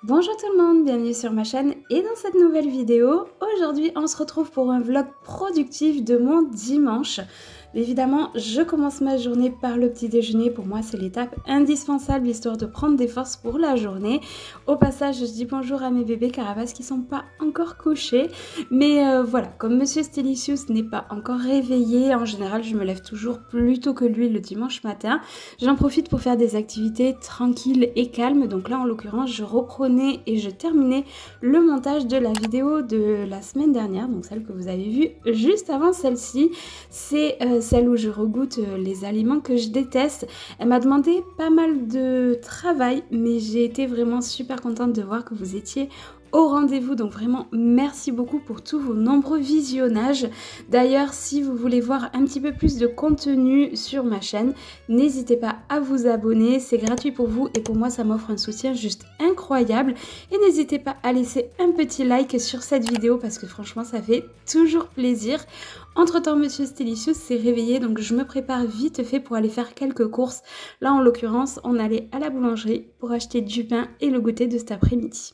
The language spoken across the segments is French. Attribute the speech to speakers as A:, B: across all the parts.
A: Bonjour tout le monde, bienvenue sur ma chaîne et dans cette nouvelle vidéo. Aujourd'hui on se retrouve pour un vlog productif de mon dimanche. Évidemment je commence ma journée par le petit déjeuner, pour moi c'est l'étape indispensable histoire de prendre des forces pour la journée. Au passage je dis bonjour à mes bébés Carapace qui sont pas encore couchés. Mais voilà, comme Monsieur Stylicious n'est pas encore réveillé, en général je me lève toujours plus tôt que lui le dimanche matin. J'en profite pour faire des activités tranquilles et calmes, donc là en l'occurrence je reprenais et je terminais le montage de la vidéo de la semaine dernière, donc celle que vous avez vue juste avant celle-ci. C'est celle où je regoute les aliments que je déteste. Elle m'a demandé pas mal de travail, mais j'ai été vraiment super contente de voir que vous étiez au rendez-vous, donc vraiment merci beaucoup pour tous vos nombreux visionnages. D'ailleurs si vous voulez voir un petit peu plus de contenu sur ma chaîne, n'hésitez pas à vous abonner, c'est gratuit pour vous et pour moi ça m'offre un soutien juste incroyable. Et n'hésitez pas à laisser un petit like sur cette vidéo parce que franchement ça fait toujours plaisir. Entre temps Monsieur Stylicious s'est réveillé, donc je me prépare vite fait pour aller faire quelques courses. Là en l'occurrence on allait à la boulangerie pour acheter du pain et le goûter de cet après-midi.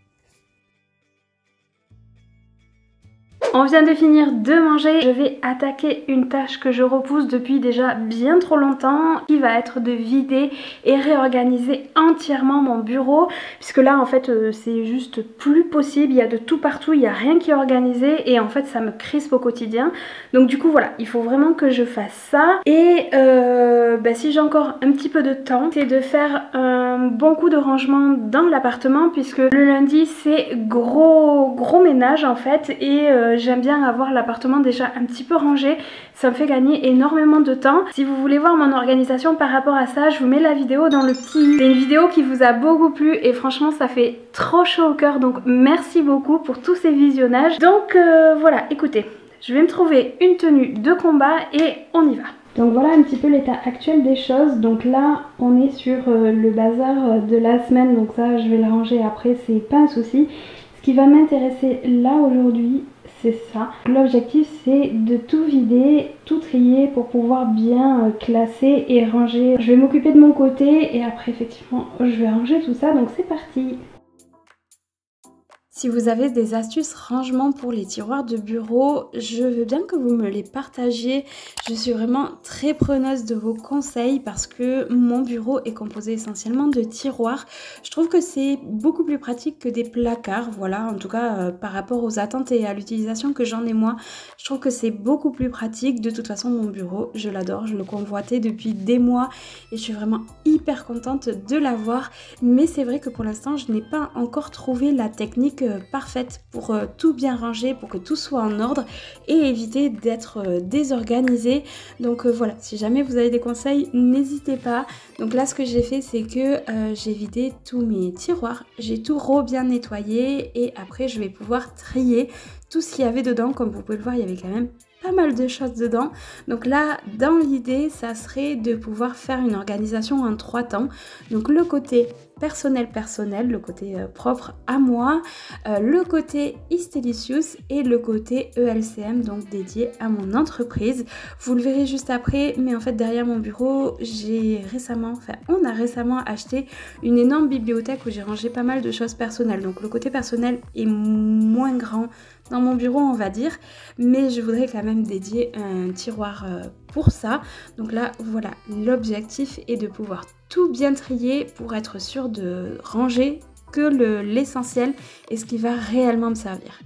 A: On vient de finir de manger, je vais attaquer une tâche que je repousse depuis déjà bien trop longtemps, qui va être de vider et réorganiser entièrement mon bureau, puisque là en fait c'est juste plus possible, il y a de tout partout, il n'y a rien qui est organisé et en fait ça me crispe au quotidien. Donc du coup voilà, il faut vraiment que je fasse ça et si j'ai encore un petit peu de temps, c'est de faire un bon coup de rangement dans l'appartement, puisque le lundi c'est gros ménage en fait et j'aime bien avoir l'appartement déjà un petit peu rangé, ça me fait gagner énormément de temps. Si vous voulez voir mon organisation par rapport à ça, je vous mets la vidéo dans le petit... C'est une vidéo qui vous a beaucoup plu et franchement ça fait trop chaud au cœur, donc merci beaucoup pour tous ces visionnages. Donc voilà, écoutez, je vais me trouver une tenue de combat et on y va. Donc voilà un petit peu l'état actuel des choses. Donc là on est sur le bazar de la semaine, donc ça je vais le ranger après, c'est pas un souci. Ce qui va m'intéresser là aujourd'hui, c'est ça. L'objectif c'est de tout vider, tout trier pour pouvoir bien classer et ranger. Je vais m'occuper de mon côté et après effectivement je vais ranger tout ça, donc c'est parti. Si vous avez des astuces rangement pour les tiroirs de bureau, je veux bien que vous me les partagiez. Je suis vraiment très preneuse de vos conseils parce que mon bureau est composé essentiellement de tiroirs. Je trouve que c'est beaucoup plus pratique que des placards, voilà, en tout cas par rapport aux attentes et à l'utilisation que j'en ai moi. Je trouve que c'est beaucoup plus pratique. De toute façon, mon bureau, je l'adore, je le convoitais depuis des mois et je suis vraiment hyper contente de l'avoir. Mais c'est vrai que pour l'instant, je n'ai pas encore trouvé la technique parfaite pour tout bien ranger, pour que tout soit en ordre et éviter d'être désorganisé. Donc voilà, si jamais vous avez des conseils, n'hésitez pas. Donc là ce que j'ai fait c'est que j'ai vidé tous mes tiroirs, j'ai tout bien nettoyé et après je vais pouvoir trier tout ce qu'il y avait dedans. Comme vous pouvez le voir, il y avait quand même pas mal de choses dedans. Donc là dans l'idée ça serait de pouvoir faire une organisation en 3 temps. Donc le côté personnel, le côté propre à moi, le côté Stylicious et le côté ELCM, donc dédié à mon entreprise. Vous le verrez juste après, mais en fait derrière mon bureau on a récemment acheté une énorme bibliothèque où j'ai rangé pas mal de choses personnelles. Donc le côté personnel est moins grand dans mon bureau on va dire, mais je voudrais quand même dédier un tiroir pour ça. Donc là voilà, l'objectif est de pouvoir tout bien trier pour être sûr de ranger que l'essentiel et ce qui va réellement me servir.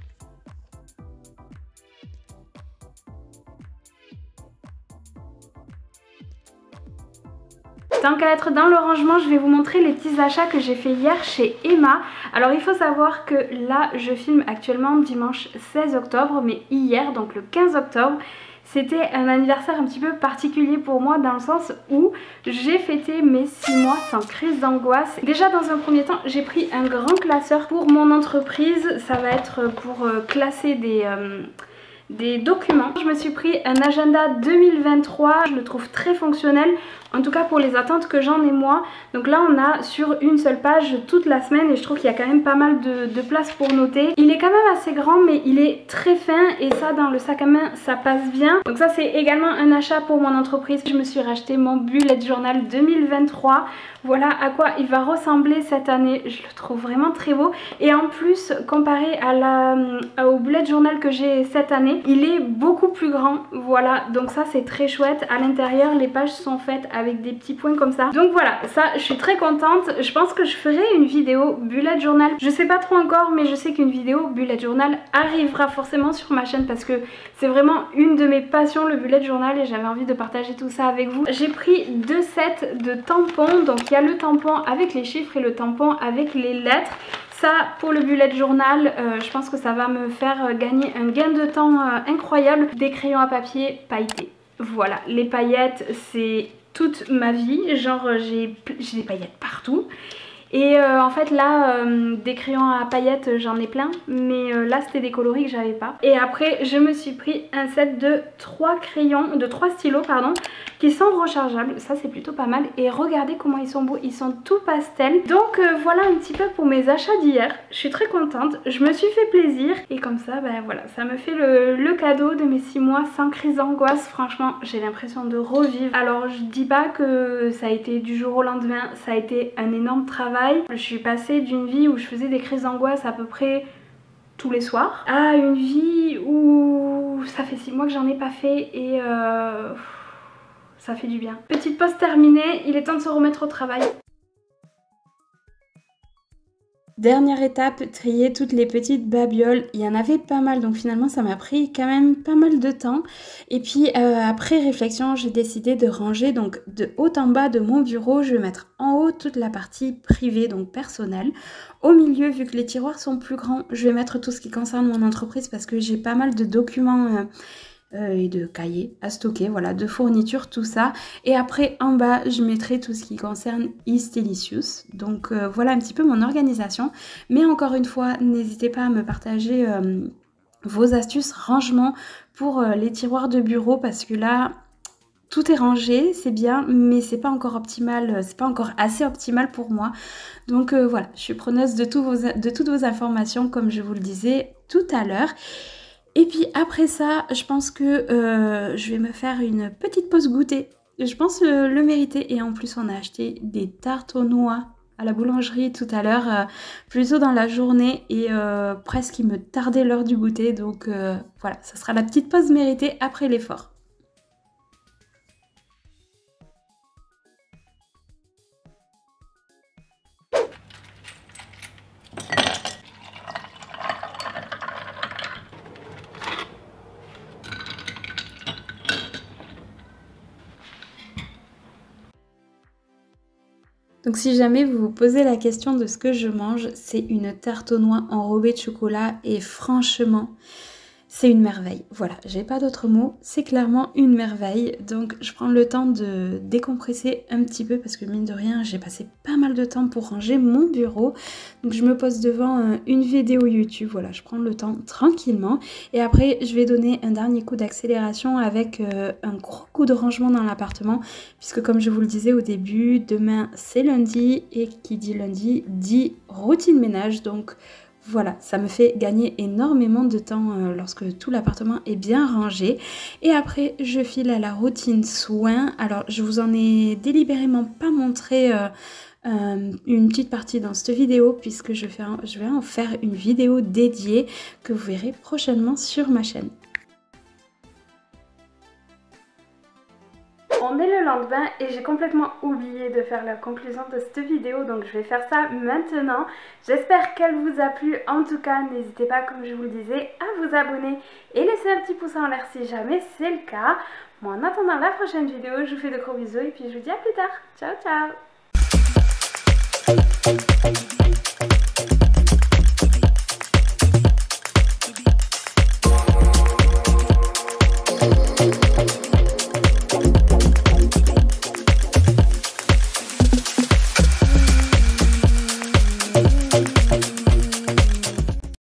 A: Tant qu'à être dans le rangement, je vais vous montrer les petits achats que j'ai fait hier chez Emma. Alors il faut savoir que là je filme actuellement dimanche 16 octobre, mais hier, donc le 15 octobre, c'était un anniversaire un petit peu particulier pour moi dans le sens où j'ai fêté mes 6 mois sans crise d'angoisse. Déjà dans un premier temps, j'ai pris un grand classeur pour mon entreprise. Ça va être pour classer des documents. Je me suis pris un agenda 2023, je le trouve très fonctionnel, en tout cas pour les attentes que j'en ai moi. Donc là on a sur une seule page toute la semaine et je trouve qu'il y a quand même pas mal de place pour noter. Il est quand même assez grand mais il est très fin et ça dans le sac à main ça passe bien. Donc ça c'est également un achat pour mon entreprise. Je me suis racheté mon bullet journal 2023. Voilà à quoi il va ressembler cette année, je le trouve vraiment très beau et en plus comparé au bullet journal que j'ai cette année, il est beaucoup plus grand, voilà, donc ça c'est très chouette. À l'intérieur les pages sont faites avec des petits points comme ça, donc voilà, ça je suis très contente. Je pense que je ferai une vidéo bullet journal, je sais pas trop encore mais je sais qu'une vidéo bullet journal arrivera forcément sur ma chaîne parce que c'est vraiment une de mes passions le bullet journal et j'avais envie de partager tout ça avec vous. J'ai pris 2 sets de tampons, donc il y a le tampon avec les chiffres et le tampon avec les lettres. Ça pour le bullet journal, je pense que ça va me faire gagner un gain de temps incroyable. Des crayons à papier pailletés. Voilà, les paillettes c'est toute ma vie, genre j'ai des paillettes partout. Et en fait là, des crayons à paillettes j'en ai plein, mais là c'était des coloris que j'avais pas. Et après je me suis pris un set de 3 stylos pardon, qui sont rechargeables, ça c'est plutôt pas mal. Et regardez comment ils sont beaux, ils sont tout pastel. Donc voilà un petit peu pour mes achats d'hier, je suis très contente, je me suis fait plaisir. Et comme ça, ben voilà, ça me fait le cadeau de mes 6 mois sans crise d'angoisse. Franchement j'ai l'impression de revivre. Alors je dis pas que ça a été du jour au lendemain, ça a été un énorme travail. Je suis passée d'une vie où je faisais des crises d'angoisse à peu près tous les soirs à une vie où ça fait 6 mois que j'en ai pas fait et ça fait du bien. Petite pause terminée, il est temps de se remettre au travail. Dernière étape, trier toutes les petites babioles. Il y en avait pas mal donc finalement ça m'a pris quand même pas mal de temps. Et puis après réflexion j'ai décidé de ranger donc de haut en bas de mon bureau. Je vais mettre en haut toute la partie privée donc personnelle. Au milieu vu que les tiroirs sont plus grands je vais mettre tout ce qui concerne mon entreprise parce que j'ai pas mal de documents et de cahiers à stocker, voilà, de fournitures, tout ça. Et après en bas je mettrai tout ce qui concerne Istelicious. Donc voilà un petit peu mon organisation. Mais encore une fois n'hésitez pas à me partager vos astuces rangement pour les tiroirs de bureau parce que là tout est rangé, c'est bien, mais c'est pas encore optimal, c'est pas encore assez optimal pour moi. Donc voilà, je suis preneuse de toutes vos informations comme je vous le disais tout à l'heure. Et puis après ça, je pense que je vais me faire une petite pause goûter. Je pense le mériter. Et en plus, on a acheté des tartes aux noix à la boulangerie tout à l'heure, plus tôt dans la journée. Et presque il me tardait l'heure du goûter. Donc voilà, ça sera la petite pause méritée après l'effort. Donc si jamais vous vous posez la question de ce que je mange, c'est une tarte aux noix enrobée de chocolat et franchement, c'est une merveille. Voilà, j'ai pas d'autres mots, c'est clairement une merveille. Donc je prends le temps de décompresser un petit peu parce que mine de rien, j'ai passé pas mal de temps pour ranger mon bureau. Donc je me pose devant une vidéo YouTube, voilà, je prends le temps tranquillement. Et après, je vais donner un dernier coup d'accélération avec un gros coup de rangement dans l'appartement. Puisque comme je vous le disais au début, demain c'est lundi et qui dit lundi dit routine ménage. Donc voilà, ça me fait gagner énormément de temps lorsque tout l'appartement est bien rangé. Et après, je file à la routine soins. Alors, je vous en ai délibérément pas montré une petite partie dans cette vidéo puisque je vais en faire une vidéo dédiée que vous verrez prochainement sur ma chaîne. On est le lendemain et j'ai complètement oublié de faire la conclusion de cette vidéo, donc je vais faire ça maintenant. J'espère qu'elle vous a plu. En tout cas, n'hésitez pas, comme je vous le disais, à vous abonner et laisser un petit pouce en l'air si jamais c'est le cas. Moi, en attendant la prochaine vidéo, je vous fais de gros bisous et puis je vous dis à plus tard. Ciao, ciao!